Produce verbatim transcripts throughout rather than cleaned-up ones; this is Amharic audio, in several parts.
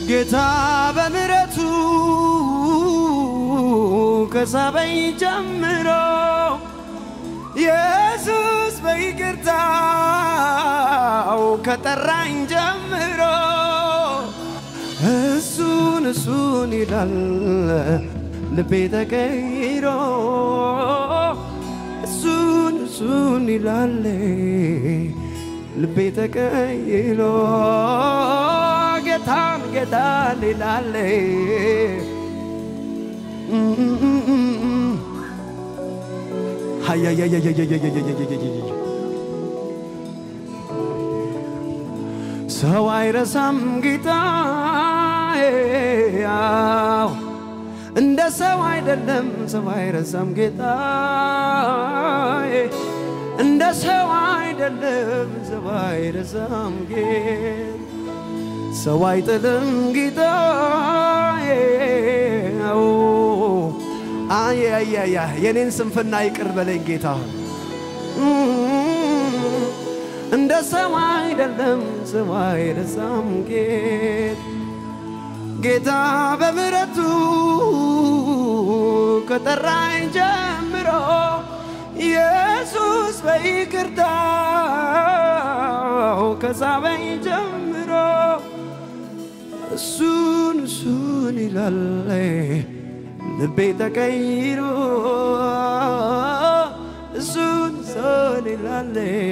ጌታ በምሕረቱ ከሳበኝ ጀምሮ ኢየሱስ በይቅርታው ከጠራኝ ጀምሮ እሱን እሱን ይላል ልቤ ተቀይሮ እሱን እሱን ይላል ልቤ ተቀይሮ ጌታን ጌታን ይላል ሃያ ያ ያ ያ ያ ያ ሰው አይረሳም ጌታዬ እንደ ሰው አይደለም ሰው አይረሳም ጌታዬ እንደ ሰው አይደለም ሰው አይረሳም ጌታ ሰው አይጥልም ጌታዬ አይ አይ አይ የኔን ስንፍና ይቅር በለኝ ጌታ እንደ ሰው አይደለም ሰው አይረሳም ጌታ ጌታ በምሕረቱ ከጠራኝ ጀምሮ ኢየሱስ በይቅርታው ከሳበኝ ጀምሮ እሱን እሱን ይላል ልቤ ተቀይሮ እሱን እሱን ይላል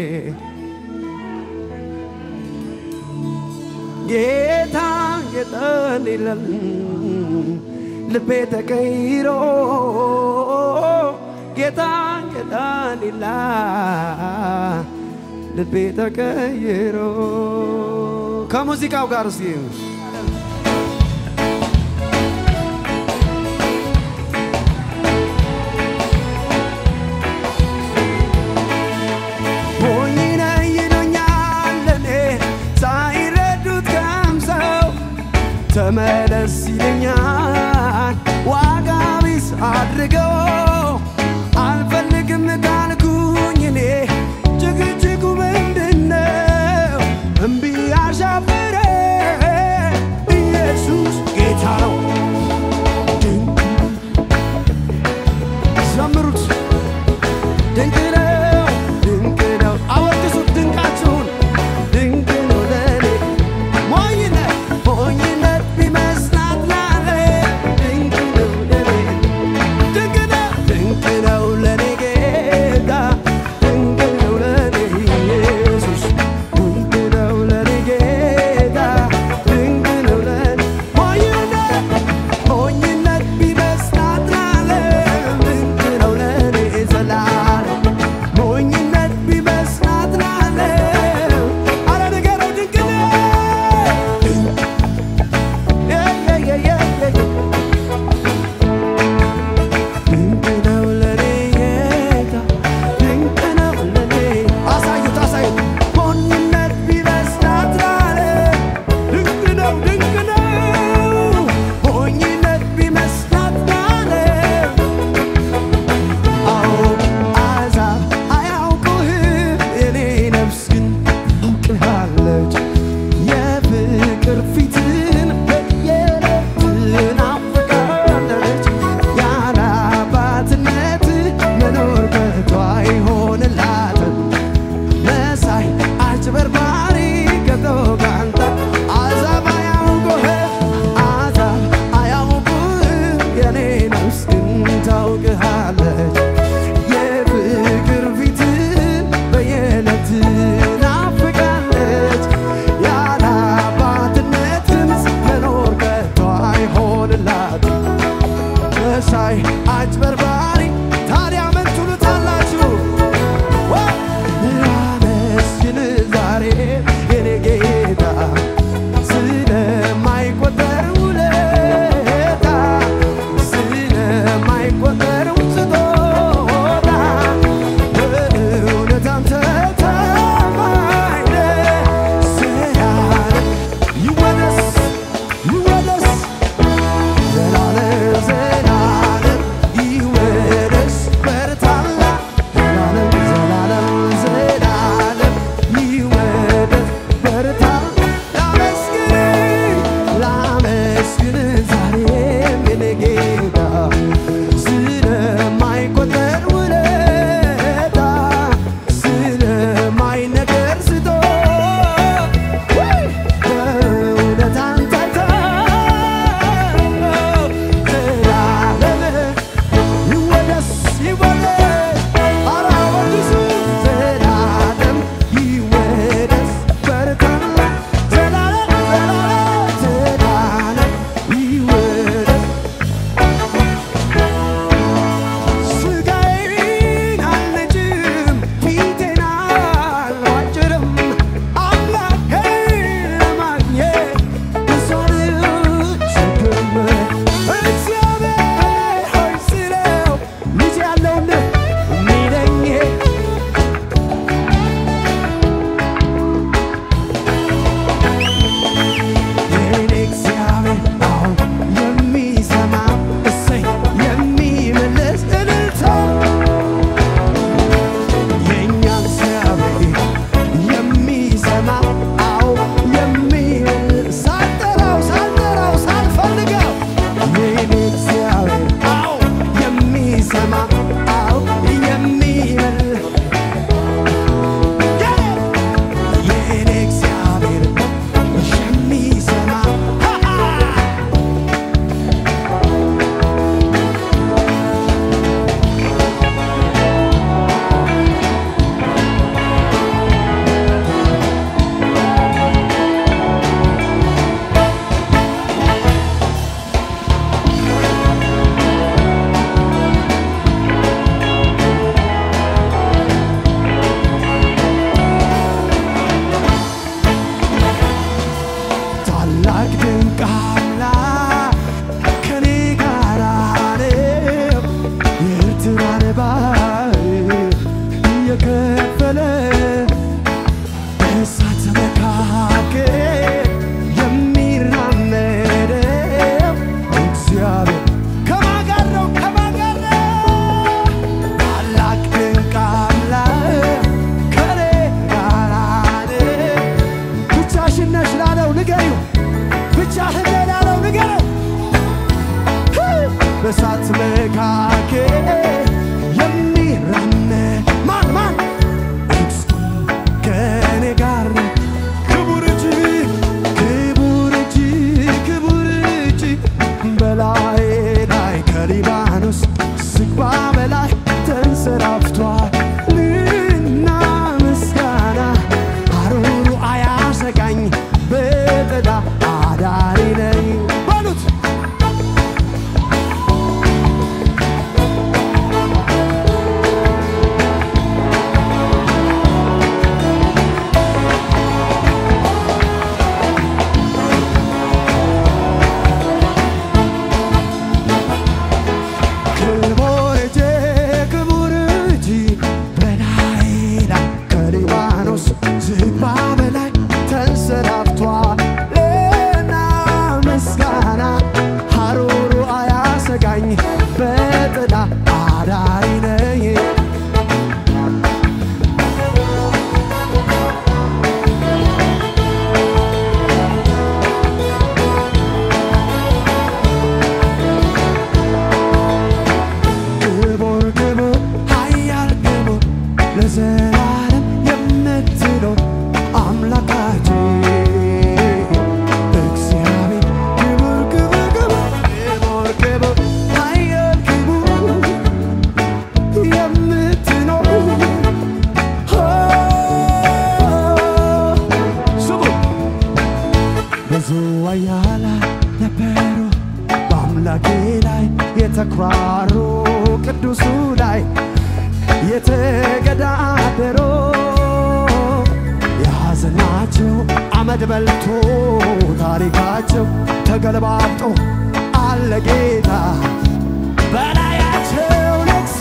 ጌታ ጌታን ይላል ልቤ ተቀይሮ ጌታ ጌታን ይላል ልቤ ተቀይሮ ከሙዚቃው ጋር እስኪ ተመለስ ይለኛል ዋጋ ቢስ አድርገው አልፈልግም ካልኩኝ እኔ ጭቅጭቁ ምንድነው እምቢ አሻፈረ ኢየሱስ ጌታ ነው ድንቅ ዘምሩት ድንቅ ነው ድንቅ ነው አወድሱት ድንቃችሁን ድንቅ ነው ለኔ ሞኝነት ሞኝነት ታላቅ ድንቅ አምላክ ከኔ ጋር ነው የኤርትራን ባህር የከፈለ በእሳት መካከል የሚራመደው እግዚአብሔር ከማን ጋር ነው? ከማን ጋር ነው? ታላቅ ድንቅ አምላክ ከኔ ጋር ነው። ብቻሽን ነሽ ላለው ንገሪው፣ ብቻህን ነህ ላለው ንገረው። በእሳት መካከል የሚራመድ ማን ማን ከኔ ጋር ነው። ክቡር እጅ ክቡር እጅ ክቡር እጅ በላይ ላይ ከሊባኖስ ዝግባ በላይ ተንሰራፍቷል ልና ምስጋና ሐሩሩ አያሰጋኝ በጥላ አዳሪ ነኝ በሉት። ክቡር እጅ ክቡር እጅ በላይ ላይ ከሊባኖስ ዝግባ በላይ ተንሰራፍቷል ልና ምስጋና ሐሩሩ አያሰጋኝ በጥላ አዳሪ ነኝ። ክቡር ክቡር ኃያል ክቡር ለዘላለም የምትኖር አምላካችን እግዚአብሔር ክቡር ክቡር ክቡር ክቡር ክቡር ኃያል ክቡር የምትኖር ስሙ። ብዙ ኃያላን ነበሩ በአምላኬ ላይ የተኩራሩ ቅዱሱ ላይ የተገዳደሩ የሐዘናቸው አመድ በልቶ ታሪካቸው ተገለባብጦ አለ ጌታ በላያቸው ነግሶ።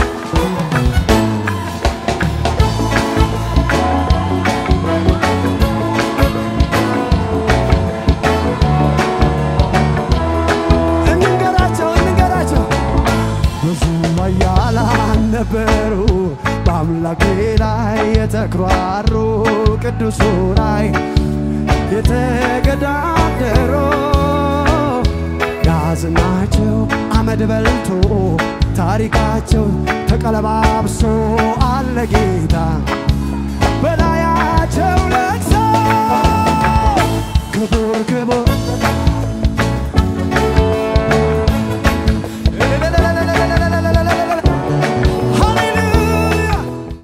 እንንገራቸው እንንገራቸው ብዙ ኃያላን ነበሩ በአምላኬ ላይ የተኩራሩ ቅዱሱ ላይ የተገዳደሩ የሐዘናቸው አመድ በልቶ ታሪካቸው ተቀለባብሶ አለ ጌታ